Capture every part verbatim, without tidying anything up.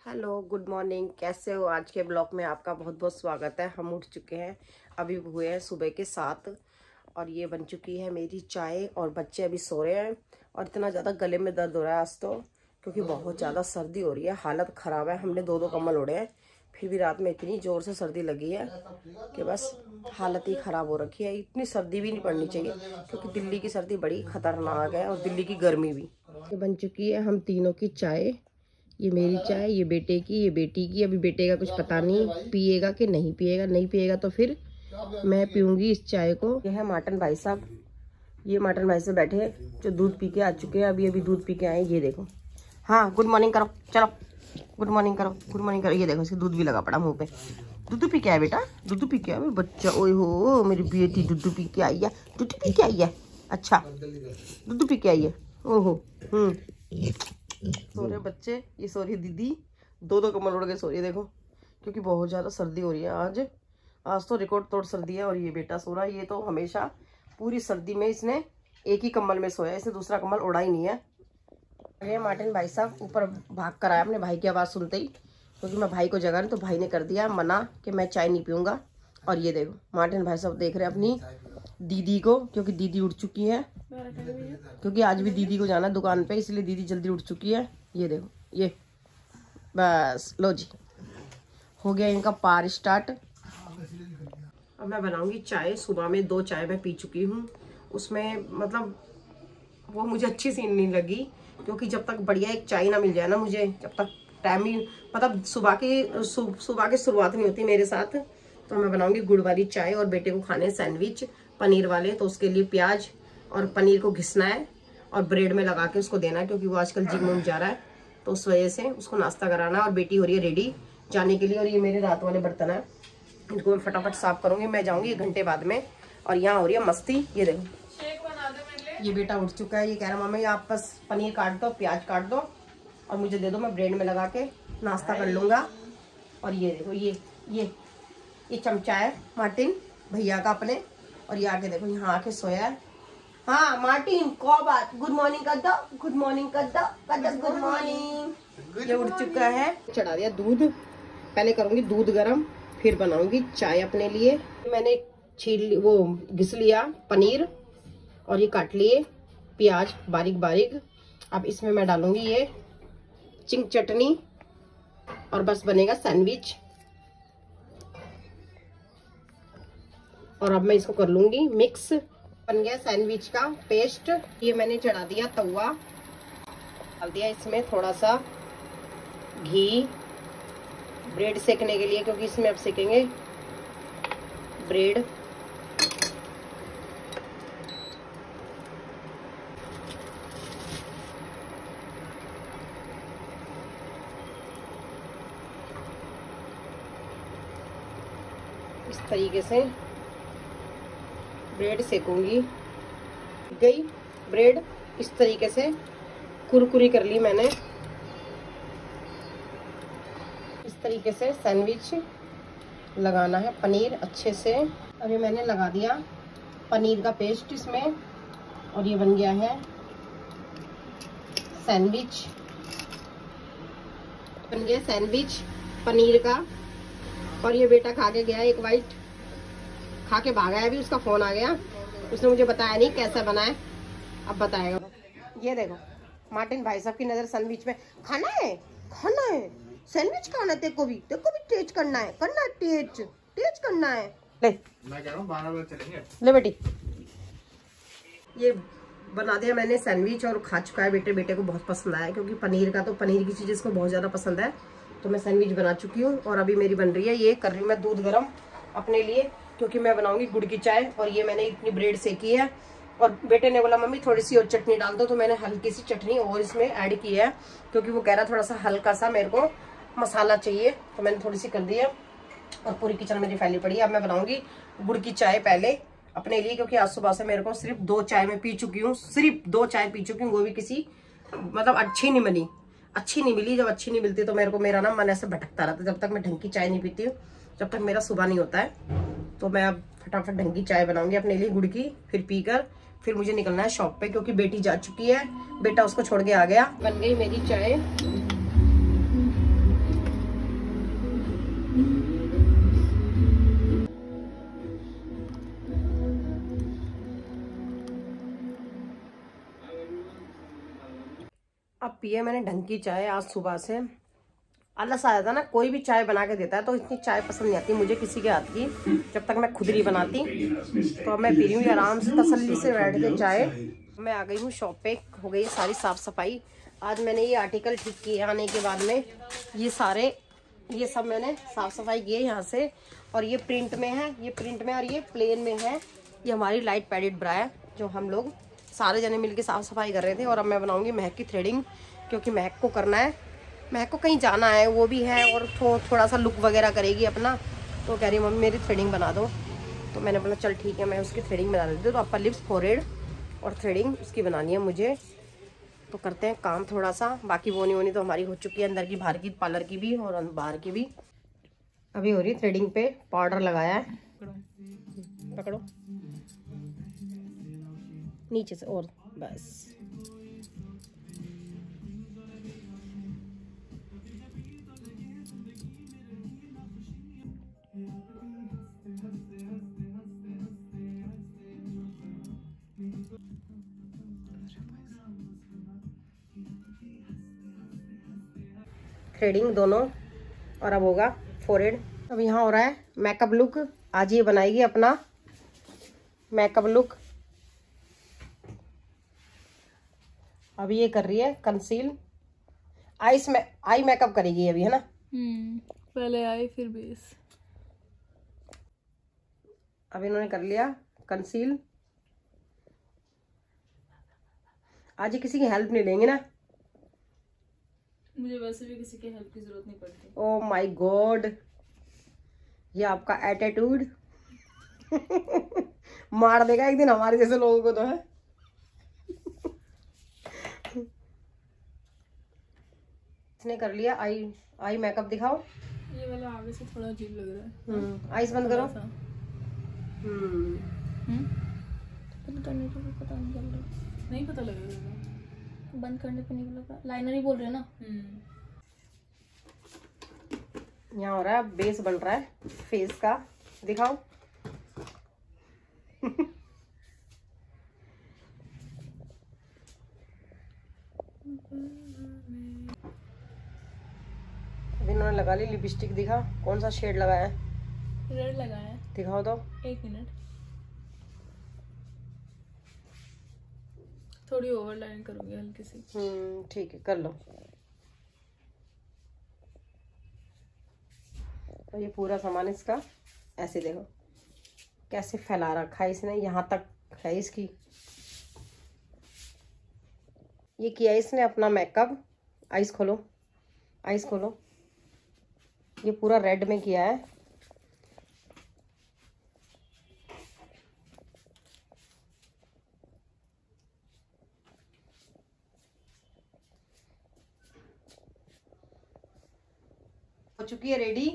Hello, good morning. कैसे हो? आज के ब्लॉग में आपका बहुत बहुत स्वागत है। हम उठ चुके हैं, अभी हुए हैं सुबह के सात और ये बन चुकी है मेरी चाय और बच्चे अभी सो रहे हैं। और इतना ज़्यादा गले में दर्द हो रहा है आज तो, क्योंकि बहुत ज़्यादा सर्दी हो रही है। हालत ख़राब है। हमने दो दो कम्बल ओढ़े हैं, फिर भी रात में इतनी ज़ोर से सर्दी लगी है कि बस हालत ही ख़राब हो रखी है। इतनी सर्दी भी नहीं पड़नी चाहिए, क्योंकि दिल्ली की सर्दी बड़ी ख़तरनाक है और दिल्ली की गर्मी भी। ये बन चुकी है हम तीनों की चाय। ये मेरी चाय, ये बेटे की, ये बेटी की। अभी बेटे का कुछ पता नहीं पिएगा कि नहीं पिएगा। नहीं पिएगा तो फिर मैं पीऊंगी इस चाय को। ये है माटन भाई साहब। ये माटन भाई से बैठे जो दूध पी के आ चुके हैं। अभी अभी दूध पी के आए। ये देखो, हाँ गुड मॉर्निंग करो, चलो गुड मॉर्निंग करो, गुड मॉर्निंग करो। ये देखो, इसके दूध भी लगा पड़ा मुंह पे। दूध पी के आया बेटा, दूध पी के आया बच्चा। ओए हो, मेरी बेटी दूध पी के आई है, दूध पी के आई है। अच्छा, दूध पी के आई है। ओहो, हम्म सो रहे बच्चे, ये सो रही है दीदी। दो दो कम्बल उड़ के सो रही है, देखो, क्योंकि बहुत ज़्यादा सर्दी हो रही है आज। आज तो रिकॉर्ड तोड़ सर्दी है। और ये बेटा सो रहा है। ये तो हमेशा पूरी सर्दी में इसने एक ही कम्बल में सोया, इसने दूसरा कम्बल उड़ा ही नहीं है। ये मार्टिन भाई साहब ऊपर भाग कर आया अपने भाई की आवाज़ सुनते ही, क्योंकि मैं भाई को जगा नहीं तो भाई ने कर दिया मना कि मैं चाय नहीं पीऊँगा। और ये देखो, मार्टिन भाई साहब देख रहे हैं अपनी दीदी को, क्योंकि दीदी उठ चुकी है। क्योंकि आज भी दीदी को जाना है दुकान पे, इसलिए दीदी जल्दी उठ चुकी है। ये देखो, ये बस लो जी, हो गया इनका पार स्टार्ट। अब मैं बनाऊंगी चाय। सुबह में दो चाय मैं पी चुकी हूँ, उसमें मतलब वो मुझे अच्छी सी नहीं लगी, क्योंकि जब तक बढ़िया एक चाय ना मिल जाए ना मुझे, जब तक टाइम ही मतलब सुबह की सुबह की शुरुआत नहीं होती मेरे साथ। तो मैं बनाऊंगी गुड़ वाली चाय और बेटे को खाने सैंडविच पनीर वाले। तो उसके लिए प्याज और पनीर को घिसना है और ब्रेड में लगा के उसको देना है, क्योंकि वो आजकल जिम में जा रहा है, तो उस वजह से उसको नाश्ता कराना। और बेटी हो रही है रेडी जाने के लिए। और ये मेरे रात वाले बर्तन है, इनको मैं फटाफट साफ करूंगी। मैं जाऊंगी एक घंटे बाद में। और यहाँ हो रही है मस्ती। ये देखो, ये बेटा उठ चुका है। ये कह रहा मम्मी आप बस पनीर काट दो, प्याज काट दो और मुझे दे दो, मैं ब्रेड में लगा के नाश्ता कर लूँगा। और ये देखो, ये ये ये चमचा है मार्टिन भैया का अपने। और ये आके देखो, यहाँ आके सोया है। हाँ मार्टिन को बात, गुड मॉर्निंग कर दो, गुड मॉर्निंग कर दो, कर दो गुड मॉर्निंग। ये उठ चुका है। चढ़ा दिया दूध। पहले करूंगी दूध गरम, फिर बनाऊंगी चाय अपने लिए। मैंने छील वो घिस लिया पनीर और ये काट लिए प्याज बारीक बारीक। अब इसमें मैं डालूंगी ये चिंग चटनी और बस बनेगा सैंडविच। और अब मैं इसको कर लूंगी मिक्स। बन गया सैंडविच का पेस्ट। ये मैंने चढ़ा दिया तवा, डाल दिया इसमें थोड़ा सा घी ब्रेड सेकने के लिए, क्योंकि इसमें अब सेकेंगे ब्रेड। इस तरीके से ब्रेड सेकूंगी। गई ब्रेड इस तरीके से कुरकुरी कर ली मैंने। इस तरीके से सैंडविच लगाना है पनीर अच्छे से। अभी मैंने लगा दिया पनीर का पेस्ट इसमें और ये बन गया है सैंडविच। बन गया सैंडविच पनीर का। और ये बेटा खा के गया, एक वाइट खा के भागा है। अभी उसका फोन आ गया, उसने मुझे बताया नहीं कैसा बना है, अब बताएगा। ये देखो, मार्टिन भाई साहब की नजर सैंडविच में। खाना है, खाना है सैंडविच, खाना है तेरे को भी, तेरे को भी टेस्ट करना है, करना है टेस्ट, टेस्ट करना है। ले मैं कह रहा हूं बारह बजे चलेंगे। ले बेटी, ये बना दिया मैंने सैंडविच और खा चुका है बेटे। बेटे को बहुत पसंद आया, क्योंकि पनीर का तो पनीर की चीज इसको बहुत ज्यादा पसंद है। तो मैं सैंडविच बना चुकी हूँ और अभी मेरी बन रही है। ये कर रही हूँ मैं दूध गर्म अपने लिए, क्योंकि मैं बनाऊंगी गुड़ की चाय। और ये मैंने इतनी ब्रेड सेकी है। और बेटे ने बोला मम्मी थोड़ी सी और चटनी डाल दो, तो मैंने हल्की सी चटनी और इसमें ऐड की है, क्योंकि वो कह रहा थोड़ा सा हल्का सा मेरे को मसाला चाहिए, तो मैंने थोड़ी सी कर दी है। और पूरी किचन मेरी फैली पड़ी है। अब मैं बनाऊंगी गुड़ की चाय पहले अपने लिए, क्योंकि आज सुबह से मेरे को सिर्फ दो चाय में पी चुकी हूँ, सिर्फ दो चाय पी चुकी हूँ। वो भी किसी मतलब अच्छी नहीं बनी, अच्छी नहीं मिली। जब अच्छी नहीं मिलती तो मेरे को मेरा ना मन ऐसे भटकता रहता। जब तक मैं ढंग की चाय नहीं पीती हूँ, जब तक मेरा सुबह नहीं होता है। तो मैं अब फटाफट ढंग की चाय बनाऊंगी अपने लिए गुड़ की, फिर पीकर फिर मुझे निकलना है शॉप पे, क्योंकि बेटी जा चुकी है, बेटा उसको छोड़ के आ गया। बन गई मेरी चाय। अब पिए मैंने ढंग की चाय आज सुबह से। आलस आया था ना, कोई भी चाय बना के देता है तो इतनी चाय पसंद नहीं आती मुझे किसी के हाथ की, जब तक मैं खुद नहीं बनाती। तो अब मैं पी रही हूँ आराम से तसल्ली से बैठ के चाय। मैं आ गई हूँ शॉप पे, हो गई सारी साफ सफाई। आज मैंने ये आर्टिकल ठीक किए आने के बाद में, ये सारे ये सब मैंने साफ सफाई की है यहाँ से। और ये प्रिंट में है, ये प्रिंट में और ये प्लेन में है। ये हमारी लाइट पैडेड ब्रा है जो हम लोग सारे जने मिलके साफ सफाई कर रहे थे। और अब मैं बनाऊंगी महक की थ्रेडिंग, क्योंकि महक को करना है, महक को कहीं जाना है वो भी है, और थो, थोड़ा सा लुक वगैरह करेगी अपना। तो कह रही मम्मी मेरी थ्रेडिंग बना दो, तो मैंने बोला चल ठीक है मैं उसकी थ्रेडिंग बना देती हूँ। तो अपर लिप्स, फोरहेड और थ्रेडिंग उसकी बनानी है मुझे। तो करते हैं काम थोड़ा सा। बाकी वोनी वोनी तो हमारी हो चुकी है, अंदर की बाहर की, पार्लर की भी और बाहर की भी। अभी हो रही थ्रेडिंग पे, पाउडर लगाया है, पकड़ो नीचे से और बस। थ्रेडिंग दोनों, और अब होगा फोरहेड। अब यहाँ हो रहा है मेकअप लुक। आज ये बनाएगी अपना मेकअप लुक। अब ये कर रही है कंसील, आईस में आई मेकअप करेगी अभी, है ना? हम्म, पहले आई फिर बेस। अब इन्होंने कर लिया कंसील। आज ये किसी की हेल्प नहीं लेंगे ना? मुझे वैसे भी किसी की हेल्प की जरूरत नहीं पड़ती। ओह माय गॉड, ये आपका एटीट्यूड मार देगा एक दिन हमारे जैसे लोगों को तो है। इसने कर लिया आई आई मेकअप, दिखाओ। ये वाला आगे से थोड़ा अजीब लग रहा है। हम्म, आईज बंद करो। हम्म हम्म, बंद करने पे भी पता नहीं चल रहा। नहीं पता लगेगा, बंद करने पे नहीं लग रहा। लाइनर ही बोल रहे हैं ना। यहाँ हो रहा है बेस बन रहा है फेस का, दिखाओ। अभी इन्होंने लगा ली लिपस्टिक, दिखा कौन सा शेड लगाया है? रेड लगाया है। दिखाओ तो। एक मिनट, थोड़ी ओवरलाइन करूंगी हल्की सी। हम्म ठीक है, कर लो। और ये पूरा सामान इसका ऐसे देखो कैसे फैला रखा है इसने, यहाँ तक है इसकी। ये किया इसने अपना मेकअप। आइस खोलो, आइस खोलो। ये पूरा रेड में किया है। हो चुकी है रेडी।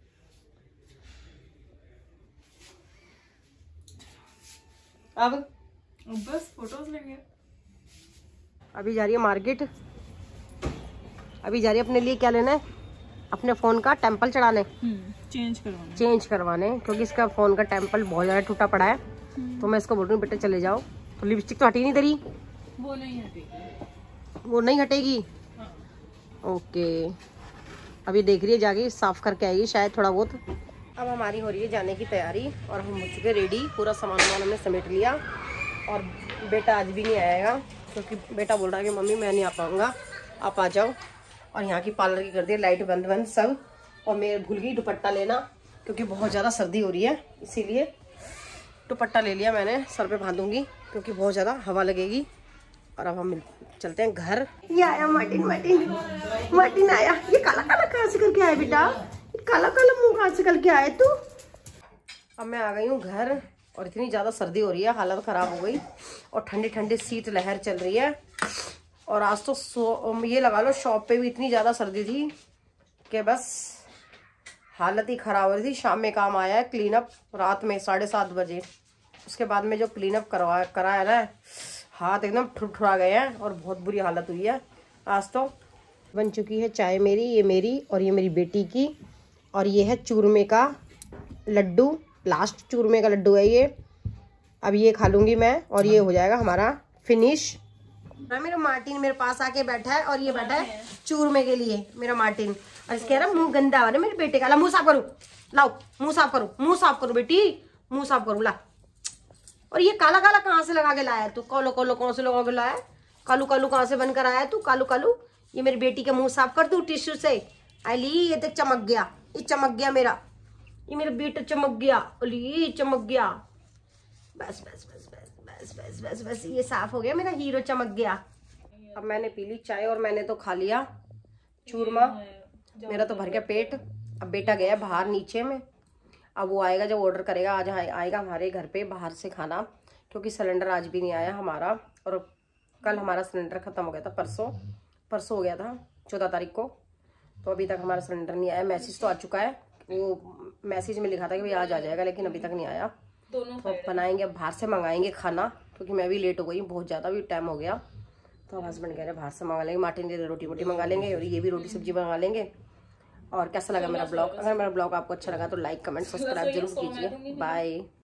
अब बस फोटोज लेंगे। अभी जा रही है मार्केट। अभी जा रही है अपने लिए क्या लेना है, अपने फोन का टेम्पल चढ़ाने, चेंज करवाने चेंज करवाने क्योंकि इसका फोन का टेम्पल बहुत ज्यादा टूटा पड़ा है। तो मैं इसको बोल रही हूँ बेटा चले जाओ। तो लिपस्टिक तो हटी नहीं तेरी, वो नहीं हटेगी, वो नहीं हटेगी। हाँ। ओके, अभी देख रही है जाके साफ करके आएगी शायद थोड़ा बहुत। अब हमारी हो रही है जाने की तैयारी और हम हो चुके रेडी। पूरा सामान वामान हमने समेट लिया। और बेटा आज भी नहीं आएगा क्योंकि बेटा बोल रहा है कि मम्मी मैं नहीं आ पाऊँगा, आप आ जाओ। और यहाँ की पार्लर की कर दी लाइट बंद बंद सब। और मैं भूल गई दुपट्टा लेना क्योंकि बहुत ज़्यादा सर्दी हो रही है, इसीलिए दुपट्टा ले लिया मैंने, सर पे बांधूंगी क्योंकि बहुत ज़्यादा हवा लगेगी। और अब हम चलते हैं घर। ये आया मार्टिन, मार्टिन मार्टिन आया। ये काला काला कहाँ से करके आया बेटा, काला काला मुंह कहाँ से करके आया तू। अब मैं आ गई हूँ घर और इतनी ज़्यादा सर्दी हो रही है, हालत ख़राब हो गई। और ठंडी ठंडी शीत लहर चल रही है। और आज तो सो ये लगा लो शॉप पे भी इतनी ज़्यादा सर्दी थी कि बस हालत ही ख़राब हो रही थी। शाम में काम आया है क्लीन अप, रात में साढ़े सात बजे। उसके बाद में जो क्लीन अप करवा कराया ना, हाथ एकदम ठुरठुरा गए हैं और बहुत बुरी हालत हुई है। आज तो बन चुकी है चाय मेरी, ये मेरी और ये मेरी बेटी की। और ये है चूरमे का लड्डू, लास्ट चूरमे का लड्डू है ये। अब ये खा लूँगी मैं और ये हो जाएगा हमारा फिनिश। मेरा मार्टिन मेरे पास आके बैठा है और ये बैठा है चूरमे के लिए मेरा मार्टिन। और इसके रहा मुंह गंदा हो रहा है मेरे बेटे का। ला मुंह साफ करूँ, लाओ मुंह साफ करूँ, मुंह साफ करूँ बेटी, मुंह साफ करूँ ला। और ये काला काला कहाँ से लगा के लाया तू? कालो कालो कौन से लगा के लाया? कालू कालू कहाँ से बनकर आया तू? कालू कालू ये मेरी बेटी का मुंह साफ कर दू टिश्यू से। अली ये तो चमक गया, ये चमक गया मेरा, ये मेरा बेटा चमक गया। अली चमक गया। बस बस बस बस बस बस बस बस ये साफ हो गया, मेरा हीरो चमक गया। अब मैंने पी ली चाय और मैंने तो खा लिया चूरमा। मेरा तो भर गया पेट। अब बेटा गया बाहर नीचे में, अब वो आएगा जब ऑर्डर करेगा। आज आएगा हमारे घर पे बाहर से खाना, क्योंकि सिलेंडर आज भी नहीं आया हमारा। और कल हमारा सिलेंडर ख़त्म हो गया था, परसों परसों हो गया था चौदह तारीख को। तो अभी तक हमारा सिलेंडर नहीं आया। मैसेज तो आ चुका है, वो मैसेज में लिखा था कि भाई आज आ जाएगा, लेकिन अभी तक नहीं आया। तो बनाएंगे, बाहर से मंगाएंगे खाना, क्योंकि मैं भी लेट हो गई बहुत ज़्यादा, भी टाइम हो गया। तो हस्बैंड कह रहे बाहर से मंगा लेंगे, मार्टिन दे रोटी वोटी मंगा लेंगे और ये भी रोटी सब्जी मंगा लेंगे। और कैसा लगा मेरा ब्लॉग? अगर मेरा ब्लॉग आपको अच्छा लगा तो लाइक कमेंट सब्सक्राइब जरूर कीजिए। बाय।